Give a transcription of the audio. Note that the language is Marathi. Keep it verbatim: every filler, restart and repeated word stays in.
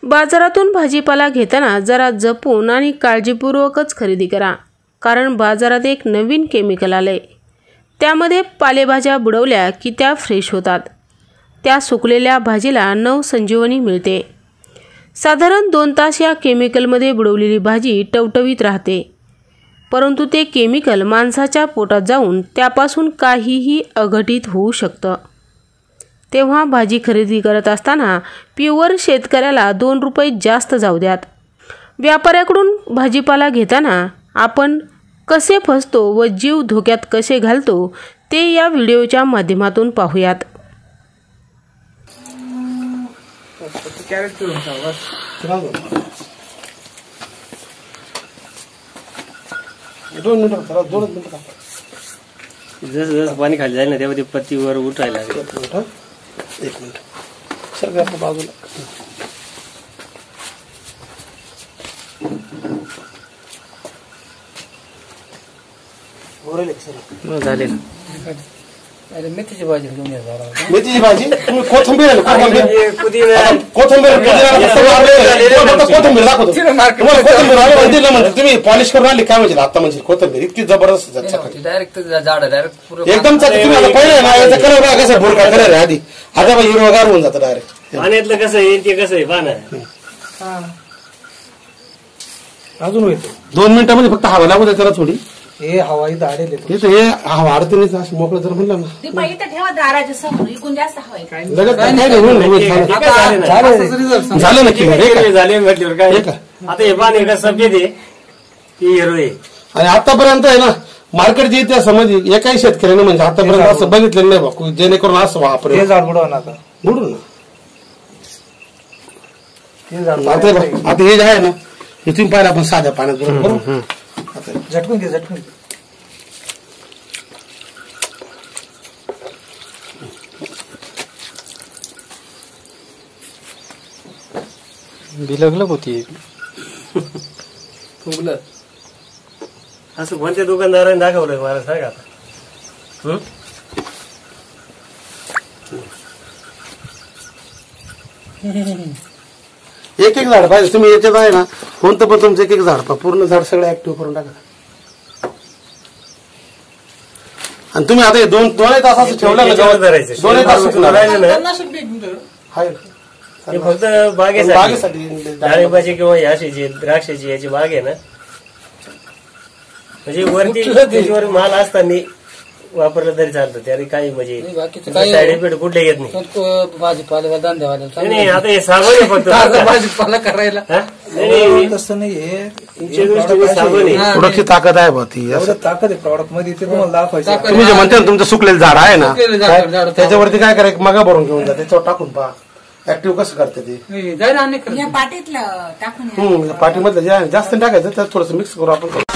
बाजारातून भाजीपाला घेताना जरा जपून आणि काळजीपूर्वकच खरेदी करा, कारण बाजारात एक नवीन केमिकल आले। त्यामध्ये पालेभाज्या बुडवल्या की त्या फ्रेश होतात। त्या सुकलेल्या भाजीला नवसंजीवनी मिळते। साधारण दोन तास या केमिकलमध्ये बुडवलेली भाजी टवटवीत राहते, परंतु ते केमिकल माणसाच्या पोटात जाऊन त्यापासून काहीही अघटित होऊ शकतं। तेव्हा भाजी खरेदी करत असताना प्युअर शेतकऱ्याला दोन रुपये जास्त जाऊ द्यात। व्यापाऱ्याकडून भाजीपाला घेताना आपण कसे फसतो व जीव धोक्यात कसे घालतो ते या व्हिडिओच्या माध्यमातून पाहूयात। जस जस पाणी खाली जाईल ना तेव्हा ते पत्ती वर उठायला लागेल। एक मिनिट सर का बाजूला ओरले सर झाले ना। अरे मेथीची भाजी घेऊन या जरा। मेथीची भाजी तुम्ही कोथिंबीर आहे कोथिंबीर पुदिना कोथिंबीर कोथिंबीर दाखवतो तुम्हाला कोथिंबीर आले म्हणते ना म्हणजे तुम्ही पॉलिश करून आली काय म्हणजे आता म्हणजे कोथिंबीर इतकी जबरदस्त डायरेक्ट झाड डायरेक्ट एकदम चालेल। तुम्ही आता पहिले ना याचा कलर बघा कसा भुरका कलर आहे आधी, आता बघ हिरवगार होऊन जातं डायरेक्ट। पाण्यातलं कसं आहे ते कसं आहे पाना अजून होईल दोन मिनिटांमध्ये फक्त हवा लागू द्या त्याला थोडी। हे हवाई दाढेल हे तर हे हवा अडते नाही मोकळं जर म्हणलं ना झालं नक्की झाले म्हटल्यावर काय आता हे पाणी का सफेद आहे की हिरो आहे। आणि आतापर्यंत आहे ना मार्केटच्या इतिहासामध्ये एकाही शेतकऱ्याने म्हणजे आतापर्यंत असं बघितलेलं नाही बघ जेणेकरून असं वापर झाड बुडवून आता बुडून ना आता हे जे आहे ना हे तुम्ही पाहिलं आपण साध्या पाण्यात बरोबर झटकून घे झटकून बिलगलं होती फुगलं असं कोणत्या दुकानदाराने दाखवलं मला सांगा आता। एक एक झाड पाहिजे तुम्ही याच्यात आहे ना कोणतं पण तुमचं एक एक झाड पा पूर्ण झाड सगळं ऍक्टिव्ह करून टाका। आणि तुम्ही आता दोन दोन तास असं ठेवलं ना दोन तास फक्त बागेसाठी डाळिंबाची किंवा याशीची द्राक्षाची याची बाग आहे ना म्हणजे वरती त्याच्यावर माल असताना वापरलं तरी चालतं त्याने काही म्हणजे साईड इफेक्ट कुठले येत नाही। भाजीपाला धंद्यावाला नाही आता हे साबण आहे फक्त भाजीपाला करायला तसं नाही साबण आहे थोडीशी ताकद आहे बा ती ताकद आहे प्रॉडक्ट मध्ये ते तुम्हाला दाखवायचं। तुम्ही जे म्हणते ना तुमचं सुकलेलं झाड आहे ना त्याच्यावरती काय करायचं मगा भरून घेऊन जा त्याच्यावर टाकून पहा ऍक्टिव्ह कसं करते ते पाटीतलं टाकून पाठीमधलं जे आहे जास्त टाकायचं त्यात थोडंसं मिक्स करू आपण।